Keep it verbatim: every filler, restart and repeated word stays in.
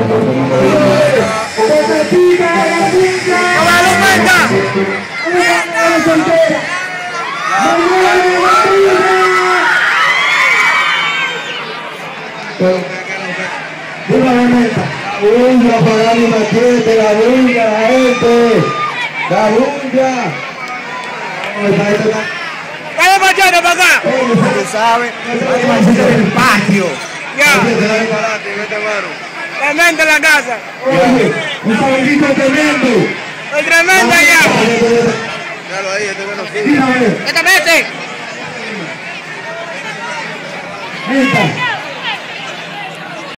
Viva la meta. La bulla para darle una siete, la bulla, la gente. La bulla. ¡Vaya para allá, para acá! Tú sabes, el patio. Ya. Tremenda la casa. Oye, un sabelito tremendo. ¡El tremendo allá! Claro, ahí, este bueno sí. Mira, ¡Esta mete! meta.